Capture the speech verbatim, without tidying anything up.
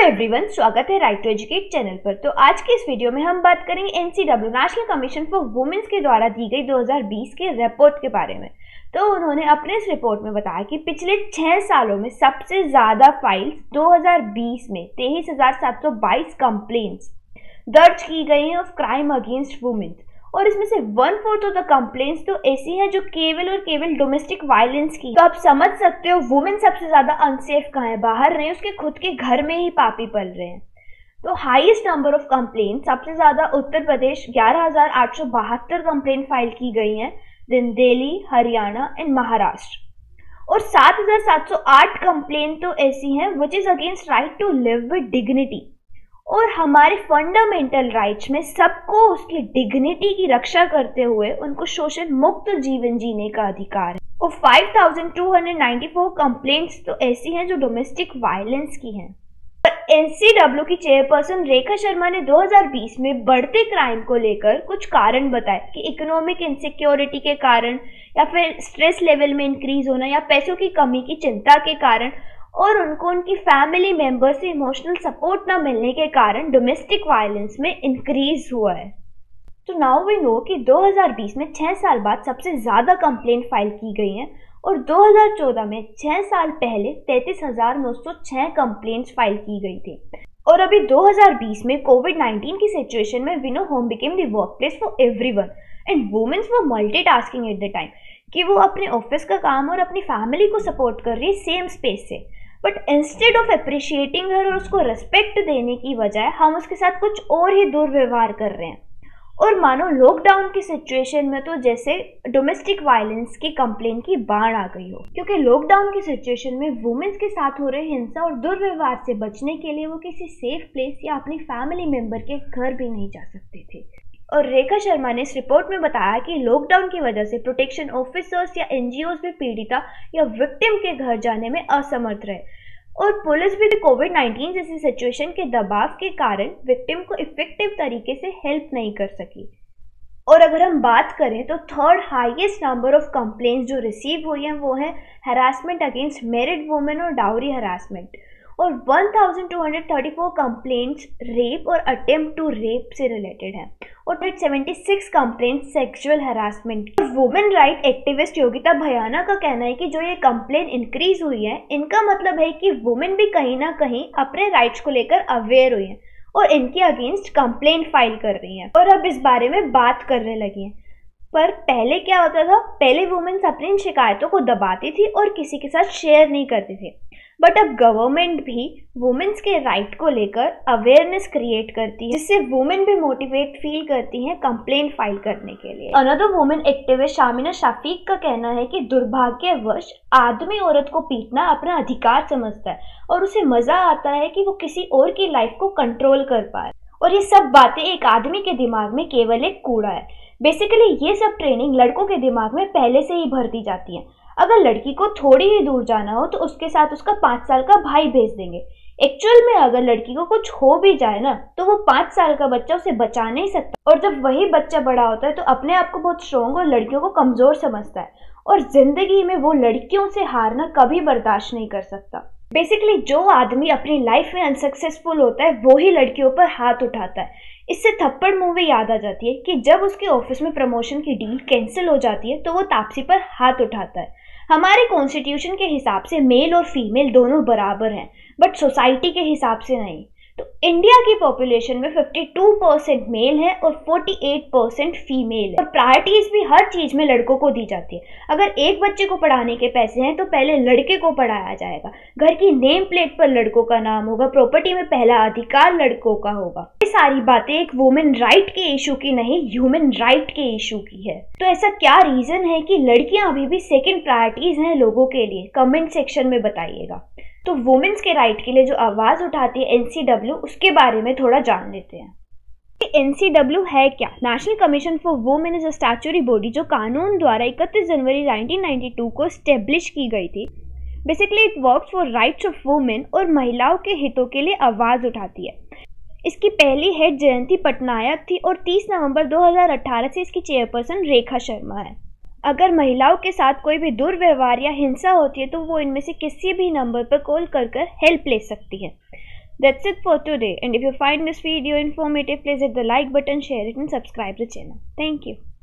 Everyone, स्वागत है right to educate channel पर। तो आज के इस वीडियो में हम बात करेंगे NCW national commission for womens के द्वारा दी गई दो हज़ार बीस के रिपोर्ट के बारे में। तो उन्होंने अपने इस रिपोर्ट में बताया कि पिछले छह सालों में सबसे ज्यादा फाइल्स दो हज़ार बीस में तेईस हजार सात सौ बाईस कंप्लेंट्स दर्ज की गई हैं ऑफ क्राइम अगेंस्ट वुमेन, और इसमें से one fourth of the complaints तो ऐसी हैं जो केवल और केवल डोमेस्टिक वायलेंस की। तो आप समझ सकते हो वुमेन सबसे ज्यादा अनसेफ कहाँ है, बाहर नहीं, उसके खुद के घर में ही पापी पल रहे हैं। तो हाईएस्ट नंबर ऑफ कंप्लेंट सबसे ज्यादा उत्तर प्रदेश ग्यारह हजार आठ सौ बहत्तर कंप्लेंट फाइल की गई हैं, देन दिल्ली, हरियाणा एंड महाराष्ट्र। और सात हजार सात सौ आठ कंप्लेंट तो ऐसी हैं which is against right to live with dignity, और हमारे फंडामेंटल राइट्स में सबको उसकी डिग्निटी की रक्षा करते हुए उनको शोषण मुक्त जीवन जीने का अधिकार है। और पाँच हज़ार दो सौ चौरानवे कंप्लेंट्स तो ऐसी हैं जो डोमेस्टिक वायलेंस की हैं। एनसीडब्ल्यू की चेयरपर्सन रेखा शर्मा ने दो हज़ार बीस में बढ़ते क्राइम को लेकर कुछ कारण बताए कि इकोनॉमिक इनसिक्योरिटी के कारण, या फिर स्ट्रेस लेवल में इंक्रीज होना, या पैसों की कमी की चिंता के कारण, और उनको उनकी फैमिली मेंबर से इमोशनल सपोर्ट ना मिलने के कारण डोमेस्टिक वायलेंस में इंक्रीज हुआ है। तो नाउ वी नो कि दो हज़ार बीस में छह साल बाद सबसे ज्यादा कंप्लेंट फाइल की गई हैं, और दो हज़ार चौदह में छह साल पहले तैंतीस हजार नौ सौ छह कंप्लेंट्स फाइल की गई थी। और अभी दो हज़ार बीस में कोविड नाइनटीन की सिचुएशन में we know home became the workplace for everyone, and womens were multitasking at the time कि वो अपने ऑफिस का काम और अपनी फैमिली को सपोर्ट कर रही है सेम स्पेस से। But instead of appreciating her और उसको रेस्पेक्ट देने की बजाय हम उसके साथ कुछ और ही दुर्व्यवहार कर रहे हैं। और मानो लॉकडाउन की सिचुएशन में तो जैसे डोमेस्टिक वायलेंस की कंप्लेंट की बाढ़ आ गई हो, क्योंकि लॉकडाउन की सिचुएशन में वुमेन्स के साथ हो रहे हिंसा और दुर्व्यवहार से बचने के लिए वो किसी सेफ प्लेस या अपनी फैमिली मेंबर के घर भी नहीं जा सकते थे। और रेखा शर्मा ने इस रिपोर्ट में बताया कि लॉकडाउन की वजह से प्रोटेक्शन ऑफिसर्स या एनजीओज भी पीड़िता या विक्टिम के घर जाने में असमर्थ रहे, और पुलिस भी कोविड नाइनटीन जैसी सिचुएशन के दबाव के कारण विक्टिम को इफेक्टिव तरीके से हेल्प नहीं कर सकी। और अगर हम बात करें तो third highest number of complaints जो रिसीव हुई हैं वो है हरासमेंट अगेंस्ट मैरिड वुमेन और डाउरी हरासमेंट, और बारह हज़ार दो सौ चौंतीस कंप्लेंट्स रेप और अटेम्प्ट टू रेप से रिलेटेड हैं, और छिहत्तर complaints sexual harassment. Women right activist Yogita Bhayana का कहना है कि जो ये कंप्लेंट इंक्रीज हुई है, इनका मतलब है कि वुमेन भी कहीं ना कहीं अपने राइट्स को लेकर अवेयर हुई हैं और इनके अगेंस्ट कंप्लेंट फाइल कर रही हैं और अब इस बारे में बात करने लगी हैं। पर पहले क्या होता था, पहले वुमेन्स अपनी इन शिकायतों को दबाती थी और किसी के साथ शेयर नहीं करती थी। बट अब गवर्नमेंट भी वुमेन्स के राइट को लेकर अवेयरनेस क्रिएट करती है, जिससे वुमेन भी मोटिवेट फील करती हैं कंप्लेंट फाइल करने के लिए। Another women activist Shamina Shafiq का कहना है कि दुर्भाग्यवश आदमी औरत को पीटना अपना अधिकार समझता है और उसे मजा आता है कि वो किसी और की लाइफ को कंट्रोल कर पाए, और ये सब बातें एक आदमी के दिमाग में केवल एक कूड़ा है। बेसिकली ये सब ट्रेनिंग लड़कों के दिमाग में पहले से ही भर दी जाती है। अगर लड़की को थोड़ी ही दूर जाना हो तो उसके साथ उसका पाँच साल का भाई भेज देंगे। एक्चुअल में अगर लड़की को कुछ हो भी जाए ना तो वो पाँच साल का बच्चा उसे बचा नहीं सकता, और जब वही बच्चा बड़ा होता है तो अपने आप को बहुत स्ट्रॉन्ग और लड़कियों को कमजोर समझता है, और जिंदगी में वो लड़कियों से हारना कभी बर्दाश्त नहीं कर सकता। बेसिकली जो आदमी अपनी लाइफ में अनसक्सेसफुल होता है वो ही लड़कियों पर हाथ उठाता है। इससे थप्पड़ मूवी याद आ जाती है कि जब उसके ऑफिस में प्रमोशन की डील कैंसिल हो जाती है तो वो तापसी पर हाथ उठाता है। हमारे कॉन्स्टिट्यूशन के हिसाब से मेल और फीमेल दोनों बराबर हैं, बट सोसाइटी के हिसाब से नहीं। तो इंडिया की पॉपुलेशन में बावन परसेंट मेल है और अड़तालीस परसेंट फीमेल है, और प्रायोरिटीज भी हर चीज में लड़कों को दी जाती है। अगर एक बच्चे को पढ़ाने के पैसे हैं तो पहले लड़के को पढ़ाया जाएगा, घर की नेम प्लेट पर लड़कों का नाम होगा, प्रॉपर्टी में पहला अधिकार लड़कों का होगा। ये सारी बातें एक वुमेन राइट के इशू की नहीं, ह्यूमन राइट के इशू की है। तो ऐसा क्या रीजन है कि लड़कियां अभी भी सेकेंड प्रायोरिटीज हैं लोगों के लिए? कमेंट सेक्शन में बताइएगा। तो वुमेन्स के राइट के लिए जो आवाज उठाती है एनसीडब्ल्यू, उसके बारे में थोड़ा जान लेते हैं। एनसीडब्ल्यू है क्या? National commission for women is a statutory body जो कानून द्वारा इकतीस जनवरी उन्नीस सौ बानवे को स्टेब्लिश की गई थी। Basically it works for rights of women, और महिलाओं के हितों के लिए आवाज उठाती है। इसकी पहली हेड जयंती पटनायक थी और तीस नवंबर दो हज़ार अठारह से इसकी चेयरपर्सन रेखा शर्मा है। अगर महिलाओं के साथ कोई भी दुर्व्यवहार या हिंसा होती है तो वो इनमें से किसी भी नंबर पर कॉल कर कर हेल्प ले सकती है। That's it for today, and if you find this video informative, please hit the like button, share it and subscribe the channel. Thank you.